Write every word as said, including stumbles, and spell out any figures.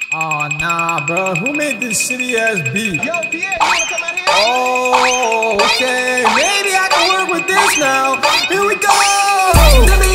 Oh, nah, bro. Who made this shitty ass beat? Yo, Pierre, you wanna come out here? Oh, okay. Maybe I can work with this now. Here we go.